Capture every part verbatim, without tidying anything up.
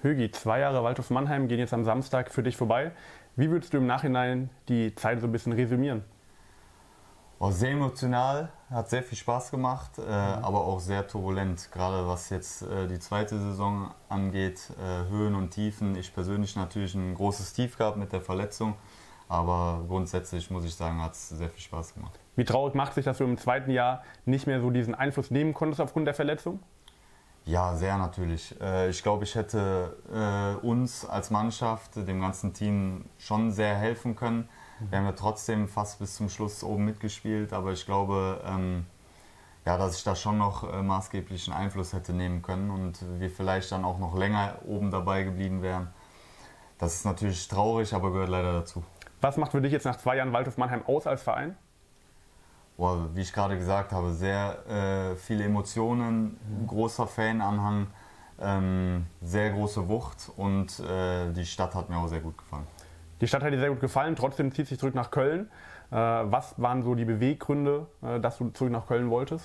Hugi, zwei Jahre Waldhof Mannheim gehen jetzt am Samstag für dich vorbei. Wie würdest du im Nachhinein die Zeit so ein bisschen resümieren? War sehr emotional, hat sehr viel Spaß gemacht, äh, mhm. aber auch sehr turbulent, gerade was jetzt äh, die zweite Saison angeht, äh, Höhen und Tiefen. Ich persönlich natürlich ein großes Tief gehabt mit der Verletzung, aber grundsätzlich muss ich sagen, hat es sehr viel Spaß gemacht. Wie traurig macht sich, dass du im zweiten Jahr nicht mehr so diesen Einfluss nehmen konntest aufgrund der Verletzung? Ja, sehr natürlich. Ich glaube, ich hätte uns als Mannschaft, dem ganzen Team schon sehr helfen können. Wir haben ja trotzdem fast bis zum Schluss oben mitgespielt, aber ich glaube, ja, dass ich da schon noch maßgeblichen Einfluss hätte nehmen können und wir vielleicht dann auch noch länger oben dabei geblieben wären. Das ist natürlich traurig, aber gehört leider dazu. Was macht für dich jetzt nach zwei Jahren Waldhof Mannheim aus als Verein? Boah, wie ich gerade gesagt habe, sehr äh, viele Emotionen, mhm. großer Fananhang, ähm, sehr große Wucht und äh, die Stadt hat mir auch sehr gut gefallen. Die Stadt hat dir sehr gut gefallen, trotzdem zieht sich zurück nach Köln. Äh, was waren so die Beweggründe, äh, dass du zurück nach Köln wolltest?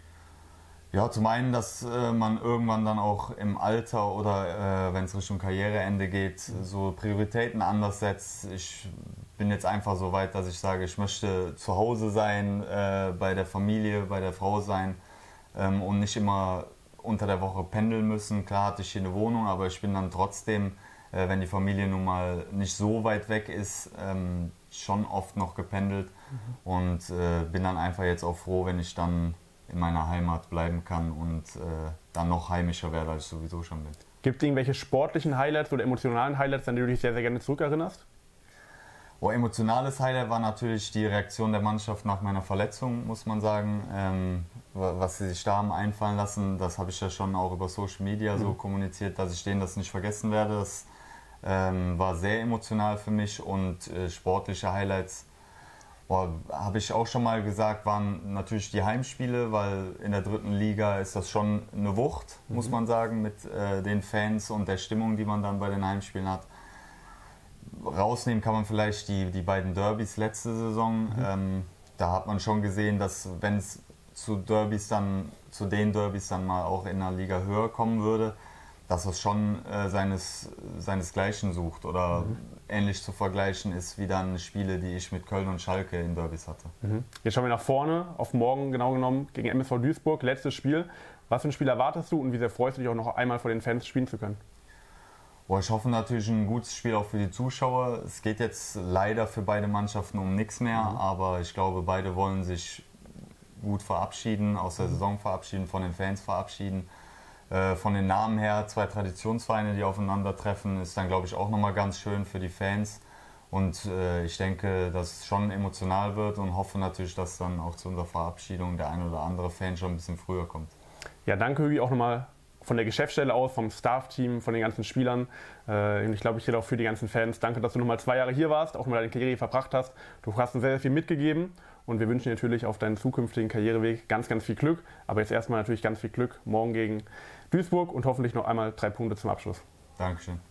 Ja, zum einen, dass äh, man irgendwann dann auch im Alter oder äh, wenn es Richtung Karriereende geht, mhm. so Prioritäten anders setzt. Ich bin jetzt einfach so weit, dass ich sage, ich möchte zu Hause sein, äh, bei der Familie, bei der Frau sein ähm, und nicht immer unter der Woche pendeln müssen. Klar hatte ich hier eine Wohnung, aber ich bin dann trotzdem, äh, wenn die Familie nun mal nicht so weit weg ist, ähm, schon oft noch gependelt mhm. und äh, bin dann einfach jetzt auch froh, wenn ich dann in meiner Heimat bleiben kann und äh, dann noch heimischer werde, als ich sowieso schon bin. Gibt es irgendwelche sportlichen Highlights oder emotionalen Highlights, an die du dich sehr, sehr gerne zurückerinnerst? Oh, emotionales Highlight war natürlich die Reaktion der Mannschaft nach meiner Verletzung, muss man sagen. Ähm, was sie sich da haben einfallen lassen, das habe ich ja schon auch über Social Media so mhm. kommuniziert, dass ich denen das nicht vergessen werde. Das ähm, war sehr emotional für mich und äh, sportliche Highlights, habe ich auch schon mal gesagt, waren natürlich die Heimspiele, weil in der dritten Liga ist das schon eine Wucht, mhm. muss man sagen, mit äh, den Fans und der Stimmung, die man dann bei den Heimspielen hat. Rausnehmen kann man vielleicht die, die beiden Derbys letzte Saison. Mhm. Ähm, da hat man schon gesehen, dass wenn es zu Derbys dann, zu den Derbys dann mal auch in der Liga höher kommen würde, dass es schon äh, seines, seinesgleichen sucht oder mhm. ähnlich zu vergleichen ist wie dann Spiele, die ich mit Köln und Schalke in Derbys hatte. Mhm. Jetzt schauen wir nach vorne, auf morgen genau genommen gegen M S V Duisburg, letztes Spiel. Was für ein Spiel erwartest du und wie sehr freust du dich auch noch einmal vor den Fans spielen zu können? Boah, ich hoffe natürlich ein gutes Spiel auch für die Zuschauer. Es geht jetzt leider für beide Mannschaften um nichts mehr, mhm. aber ich glaube, beide wollen sich gut verabschieden, aus der Saison verabschieden, von den Fans verabschieden. Von den Namen her, zwei Traditionsvereine, die aufeinandertreffen, ist dann, glaube ich, auch nochmal ganz schön für die Fans. Und äh, ich denke, dass es schon emotional wird und hoffe natürlich, dass dann auch zu unserer Verabschiedung der ein oder andere Fan schon ein bisschen früher kommt. Ja, danke Hugi auch nochmal von der Geschäftsstelle aus, vom Staff-Team, von den ganzen Spielern. Äh, und ich glaube, ich rede auch für die ganzen Fans. Danke, dass du nochmal zwei Jahre hier warst, auch mal deine Karriere verbracht hast. Du hast uns sehr, sehr viel mitgegeben. Und wir wünschen dir natürlich auf deinen zukünftigen Karriereweg ganz, ganz viel Glück. Aber jetzt erstmal natürlich ganz viel Glück morgen gegen Duisburg und hoffentlich noch einmal drei Punkte zum Abschluss. Dankeschön.